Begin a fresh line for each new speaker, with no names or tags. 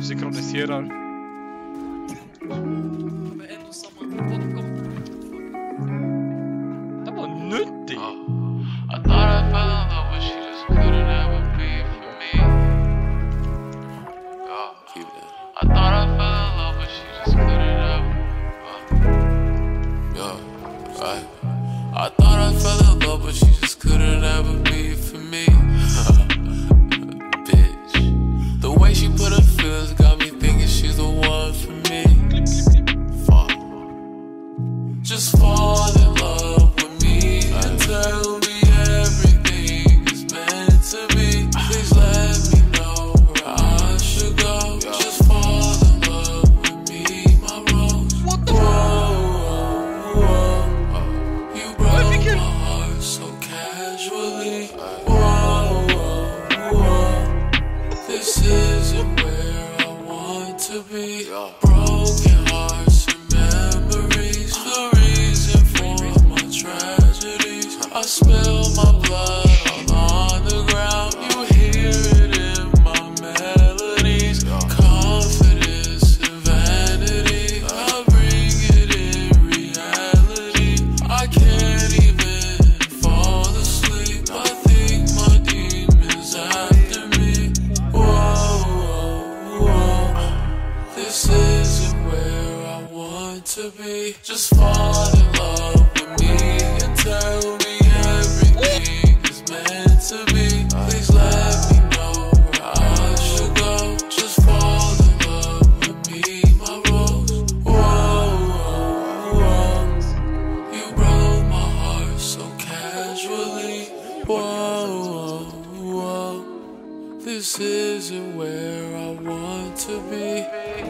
synkronisera. Det var nuttigt!
I thought I fell in love, but she just couldn't ever be for me. I thought I fell in love, but she just couldn't ever. I thought I fell in love, but she just couldn't ever be for me. Bitch, the way she put her feelings got me thinking she's the one for me. Fuck. Just fall in love with me and tell me everything is meant to be. Please let me know where I should go. Just fall in love with me, my rose.
What the fuck?
You broke my heart so casually. This isn't where I want to be. Broken hearts and memories, the reason for my tragedies. I spill my blood all on the ground. You hear it in my melodies. Confidence and vanity, I bring it in reality. I can't even fall asleep. I think my demons after me. This isn't where I want to be. Just fall in love with me and tell me everything is meant to be. Please let me know where I should go. Just fall in love with me, my rose. You broke my heart so casually. This isn't where I want to be.